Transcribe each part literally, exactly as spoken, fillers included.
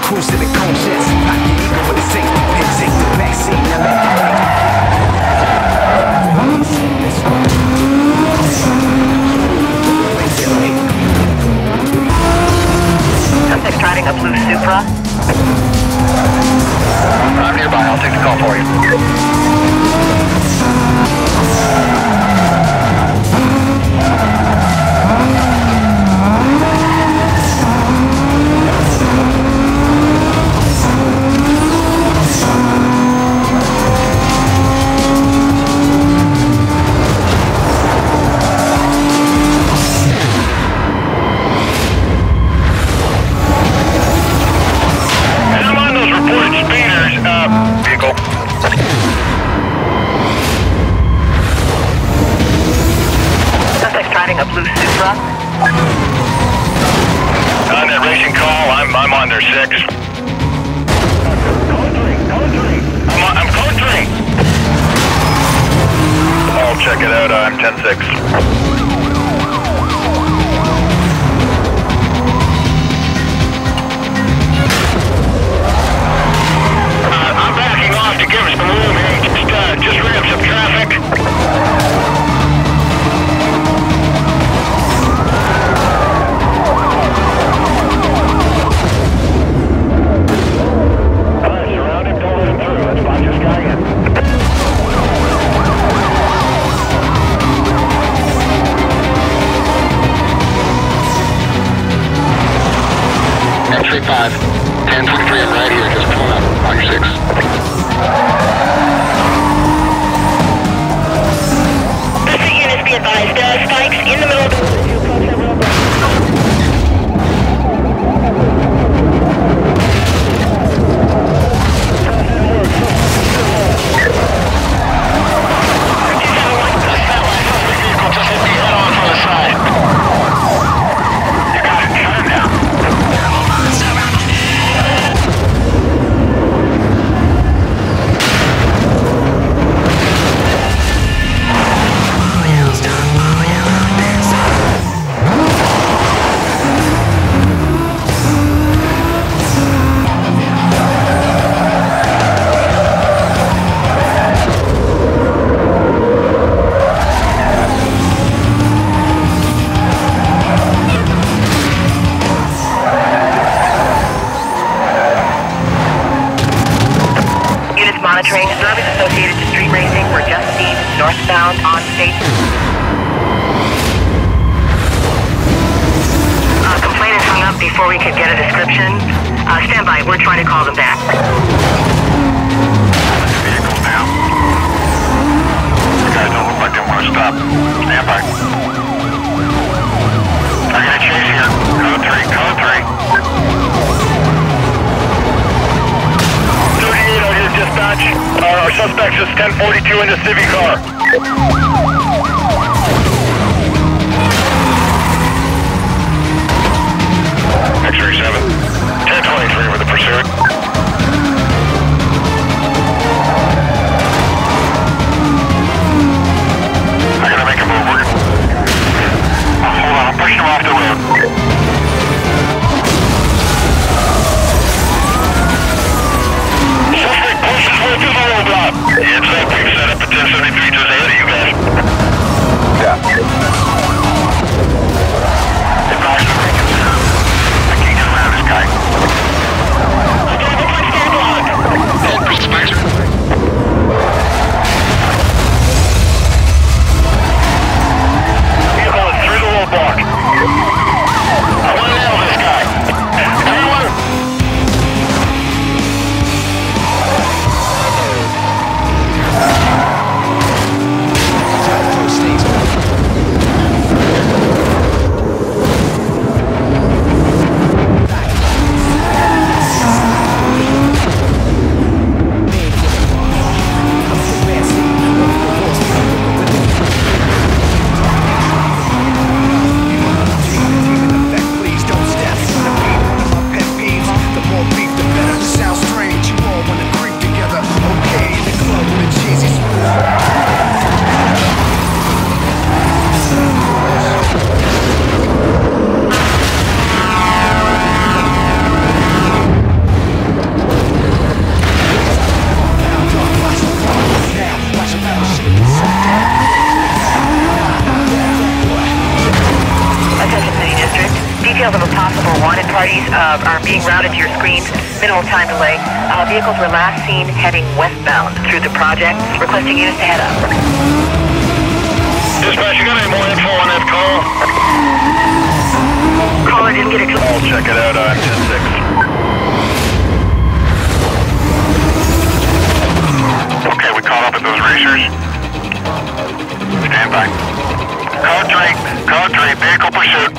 cruise to the cone jets. Pocket even with a safety pin. Take the backseat and let Suspect's driving a blue Supra. I'm nearby, I'll take the call for you. A blue Supra. On that racing call, I'm I'm on their six. Code three, code three. I'm on, I'm code three. I'll check it out. I'm ten six. Uh, I'm backing off to give us some room here. Just uh, just ran some traffic. five, ten twenty-three, I'm right here, just pulling up on your six. District units be advised, uh, spikes in the middle of the... Just hit me head on from the side. You got it, turn now. Monitoring service associated to street racing for just seen northbound on state. Uh, complainant hung up before we could get a description. Uh, stand by, we're trying to call them back. Vehicles now. You guys don't look like they want to stop. Stand by. I got a chase here. Code three, code three. thirty-eight out here, dispatch. Uh, our suspect's just ten forty-two in the Civic car. X-ray seven. ten twenty-three with the pursuit. I gotta make a move. We're... Oh, hold on, I'm pushing him off the road. Suspect pushes way through the roadblock. Heads up, we've set up at ten seventy-three just ahead of you guys. Details of a possible wanted parties uh, are being routed to your screens. Minimal time delay. Uh, vehicles were last seen heading westbound through the project. Requesting units to head up. Dispatch, you got any more info on that call? Caller didn't get a... I'll check it out on ten six. Okay, we caught up with those racers. Stand by. Code three, code three, vehicle pursuit.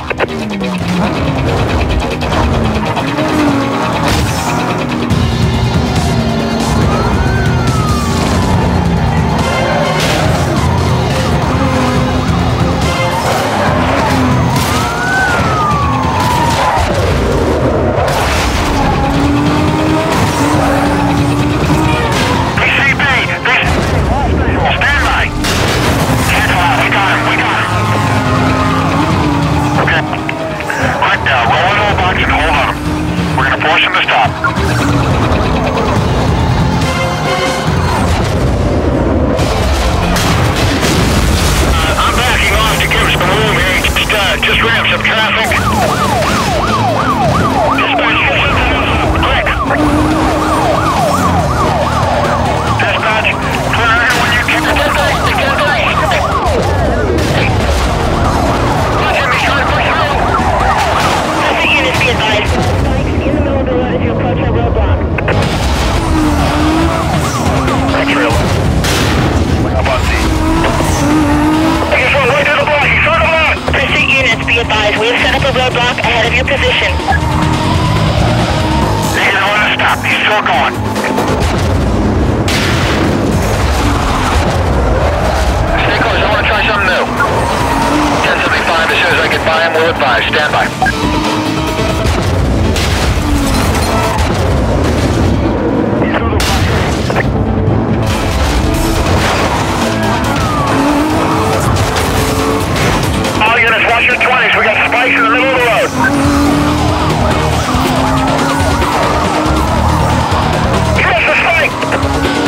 Force him to stop. Uh, I'm backing off to give us some room here. Just, uh, just ramp some traffic. Dispatch, get something else up, quick. Dispatch, clear everyone you can. Get away, get away. Watch him, he's trying to push through. That's the units, be advised. In the middle of the road as you approach our roadblock. Trail. How about Z? He just went right to the block. He's through the block. Pursuit units, be advised. We have set up a roadblock ahead of your position. He's going to stop. He's still going. Stay close. I want to try something new. ten seventy-five. As soon as I get by him, we'll advise. Stand by. All units, watch your twenties. We got spikes in the middle of the road. Give us the spike!